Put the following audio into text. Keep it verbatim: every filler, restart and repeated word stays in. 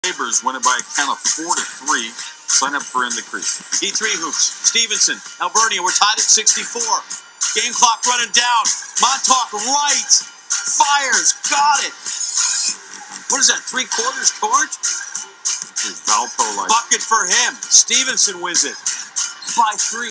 Neighbors win it by a count of four to three. Sign up for In the Crease. E three hoops. Stevenson, Alvernia. We're tied at sixty-four. Game clock running down. Montaque Wright fires. Got it. What is that? Three quarters court? Valpo like Bucket for him. Stevenson wins it by three.